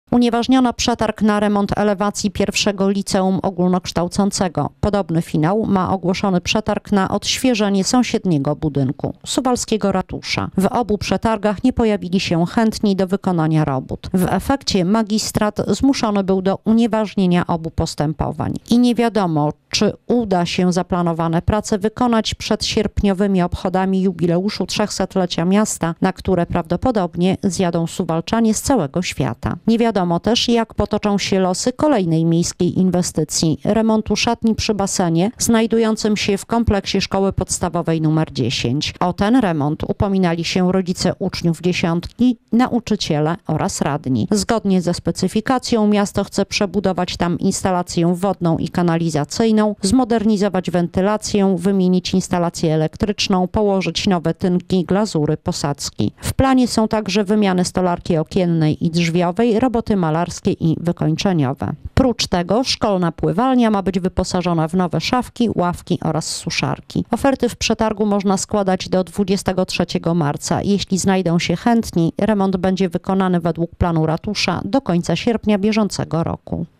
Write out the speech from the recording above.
Unieważniono przetarg na remont elewacji pierwszego liceum ogólnokształcącego. Podobny finał ma ogłoszony przetarg na odświeżenie sąsiedniego budynku, suwalskiego ratusza. W obu przetargach nie pojawili się chętni do wykonania robót. W efekcie magistrat zmuszony był do unieważnienia obu postępowań. I nie wiadomo, czy uda się zaplanowane prace wykonać przed sierpniowymi obchodami jubileuszu 300-lecia miasta, na które prawdopodobnie zjadą suwalczanie z całego świata. Nie wiadomo też, jak potoczą się losy kolejnej miejskiej inwestycji, remontu szatni przy basenie, znajdującym się w kompleksie szkoły podstawowej nr 10. O ten remont upominali się rodzice uczniów dziesiątki, nauczyciele oraz radni. Zgodnie ze specyfikacją miasto chce przebudować tam instalację wodną i kanalizacyjną, zmodernizować wentylację, wymienić instalację elektryczną, położyć nowe tynki, glazury, posadzki. W planie są także wymiany stolarki okiennej i drzwiowej, roboty malarskie i wykończeniowe. Prócz tego szkolna pływalnia ma być wyposażona w nowe szafki, ławki oraz suszarki. Oferty w przetargu można składać do 23 marca. Jeśli znajdą się chętni, remont będzie wykonany według planu ratusza do końca sierpnia bieżącego roku.